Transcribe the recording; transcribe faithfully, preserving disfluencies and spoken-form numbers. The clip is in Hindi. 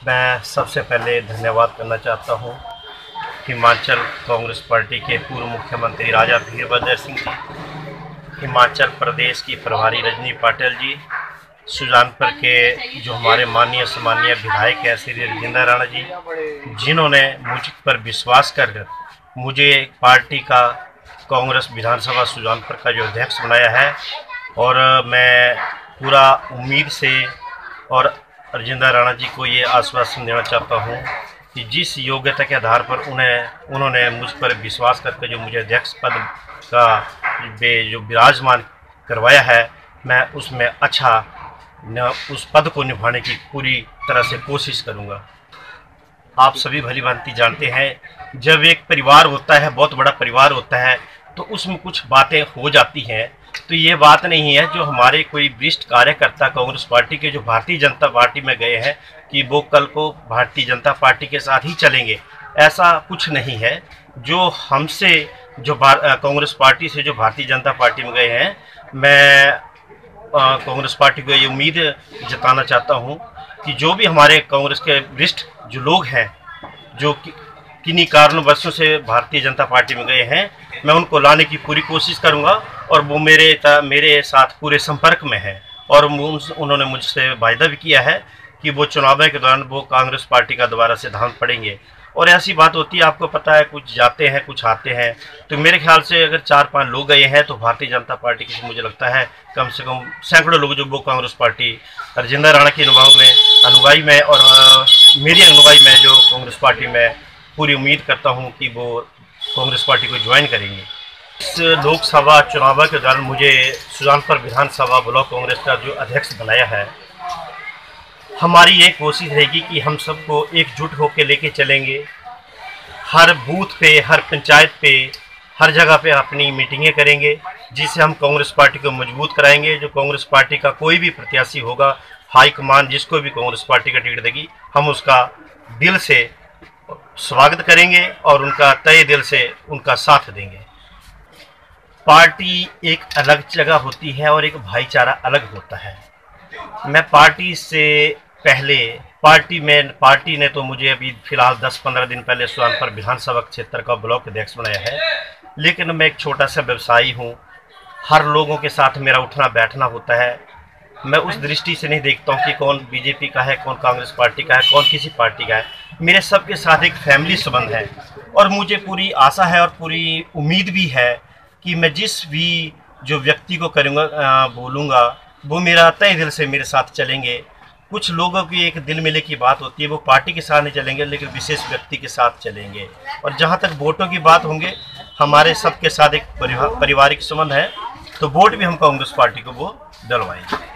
मैं सबसे पहले धन्यवाद करना चाहता हूँ हिमाचल कांग्रेस पार्टी के पूर्व मुख्यमंत्री राजा वीरभद्र सिंह जी, हिमाचल प्रदेश की प्रभारी रजनी पाटिल जी, सुजानपुर के जो हमारे माननीय सम्मानीय विधायक हैं श्री राजेंद्र राणा जी, जिन्होंने मुझ पर विश्वास कर मुझे पार्टी का कांग्रेस विधानसभा सुजानपुर का जो अध्यक्ष बनाया है। और मैं पूरा उम्मीद से और राजेंद्र राणा जी को ये आश्वासन देना चाहता हूँ कि जिस योग्यता के आधार पर उन्हें उन्होंने मुझ पर विश्वास करके जो मुझे अध्यक्ष पद का जो विराजमान करवाया है, मैं उसमें अच्छा न उस पद को निभाने की पूरी तरह से कोशिश करूँगा। आप सभी भली भांति जानते हैं, जब एक परिवार होता है, बहुत बड़ा परिवार होता है, तो उसमें कुछ बातें हो जाती हैं। तो ये बात नहीं है जो हमारे कोई वरिष्ठ कार्यकर्ता कांग्रेस पार्टी के जो भारतीय जनता पार्टी में गए हैं कि वो कल को भारतीय जनता पार्टी के साथ ही चलेंगे, ऐसा कुछ नहीं है। जो हमसे जो कांग्रेस पार्टी से जो भारतीय जनता पार्टी में गए हैं, मैं कांग्रेस पार्टी को ये उम्मीद जताना चाहता हूँ कि जो भी हमारे कांग्रेस के वरिष्ठ जो लोग हैं जो कि, किन्हीं कारणवशों से भारतीय जनता पार्टी में गए हैं, मैं उनको लाने की पूरी कोशिश करूंगा। और वो मेरे मेरे साथ पूरे संपर्क में हैं और उन्होंने मुझसे वायदा भी किया है कि वो चुनाव के दौरान वो कांग्रेस पार्टी का दोबारा सिद्धांत पढ़ेंगे। और ऐसी बात होती है, आपको पता है, कुछ जाते हैं कुछ आते हैं। तो मेरे ख्याल से अगर चार पांच लोग गए हैं तो भारतीय जनता पार्टी की मुझे लगता है कम से कम सैकड़ों लोग जो वो कांग्रेस पार्टी राजेंद्र राणा की अनुभाव में अनुगाई में और मेरी अनुगाई में जो कांग्रेस पार्टी में पूरी उम्मीद करता हूँ कि वो कांग्रेस पार्टी को ज्वाइन करेंगे। इस लोकसभा चुनाव के दौरान मुझे सुजानपुर विधानसभा ब्लॉक कांग्रेस का जो अध्यक्ष बनाया है, हमारी ये कोशिश रहेगी कि हम सबको एकजुट होकर लेके चलेंगे। हर बूथ पे, हर पंचायत पे, हर जगह पे अपनी मीटिंगें करेंगे, जिससे हम कांग्रेस पार्टी को मजबूत कराएंगे। जो कांग्रेस पार्टी का कोई भी प्रत्याशी होगा, हाईकमान जिसको भी कांग्रेस पार्टी का टिकट देगी, हम उसका दिल से स्वागत करेंगे और उनका तहे दिल से उनका साथ देंगे। पार्टी एक अलग जगह होती है और एक भाईचारा अलग होता है। मैं पार्टी से पहले पार्टी में पार्टी ने तो मुझे अभी फिलहाल दस पंद्रह दिन पहले सुजानपुर विधानसभा क्षेत्र का ब्लॉक अध्यक्ष बनाया है, लेकिन मैं एक छोटा सा व्यवसायी हूँ। हर लोगों के साथ मेरा उठना बैठना होता है। मैं उस दृष्टि से नहीं देखता हूँ कि कौन बीजेपी का है, कौन कांग्रेस पार्टी का है, कौन किसी पार्टी का है। मेरे सबके साथ एक फैमिली संबंध है और मुझे पूरी आशा है और पूरी उम्मीद भी है कि मैं जिस भी जो व्यक्ति को करूँगा बोलूँगा वो मेरा तहे दिल से मेरे साथ चलेंगे। कुछ लोगों की एक दिल मिले की बात होती है, वो पार्टी के साथ नहीं चलेंगे लेकिन विशेष व्यक्ति के साथ चलेंगे। और जहाँ तक वोटों की बात होंगे, हमारे सबके साथ एक परिवारिक संबंध है, तो वोट भी हम कांग्रेस पार्टी को वो डलवाएंगे।